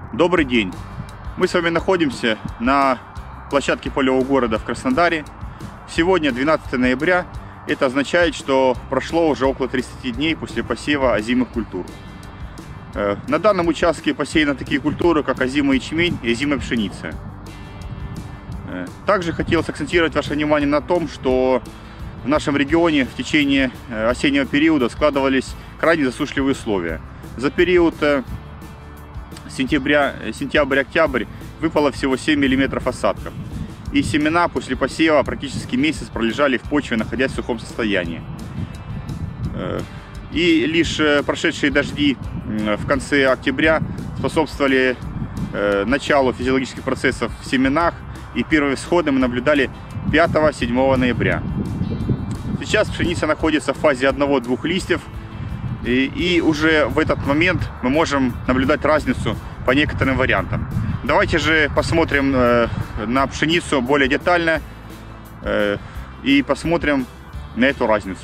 Добрый день! Мы с вами находимся на площадке полевого города в Краснодаре. Сегодня 12 ноября. Это означает, что прошло уже около 30 дней после посева озимых культур. На данном участке посеяны такие культуры, как озимый ячмень и озимая пшеница. Также хотелось акцентировать ваше внимание на том, что в нашем регионе в течение осеннего периода складывались крайне засушливые условия. За период сентябрь-октябрь выпало всего 7 мм осадков. И семена после посева практически месяц пролежали в почве, находясь в сухом состоянии. И лишь прошедшие дожди в конце октября способствовали началу физиологических процессов в семенах, и первые всходы мы наблюдали 5-7 ноября. Сейчас пшеница находится в фазе 1-2 листьев, и уже в этот момент мы можем наблюдать разницу по некоторым вариантам. Давайте же посмотрим на пшеницу более детально и посмотрим на эту разницу.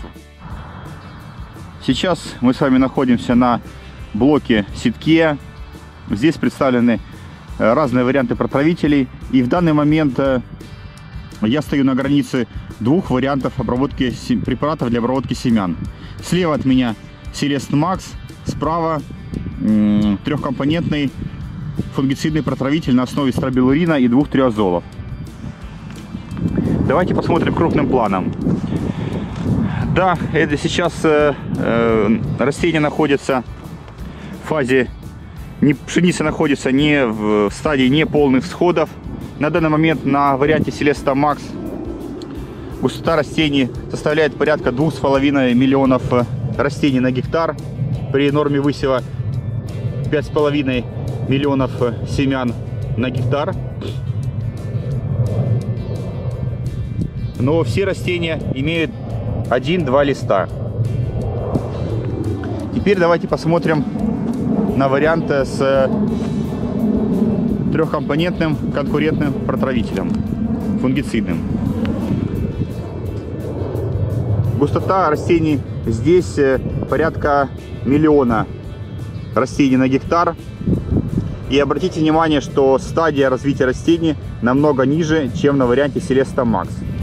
Сейчас мы с вами находимся на блоке ситке. Здесь представлены разные варианты протравителей. И в данный момент я стою на границе двух вариантов обработки препаратов для обработки семян. Слева от меня Селест Макс, справа трехкомпонентный фунгицидный протравитель на основе стробилурина и 2 триазолов. Давайте посмотрим крупным планом. Да, это сейчас растение находится в фазе, пшеница находится не в стадии неполных всходов. На данный момент на варианте Селеста Макс густота растений составляет порядка 2,5 миллионов растений на гектар. При норме высева 5,5 миллионов семян на гектар. Но все растения имеют 1-2 листа. Теперь давайте посмотрим на вариант с трехкомпонентным конкурентным протравителем фунгицидным. Густота растений здесь порядка миллиона растений на гектар. И обратите внимание, что стадия развития растений намного ниже, чем на варианте Селеста Макс.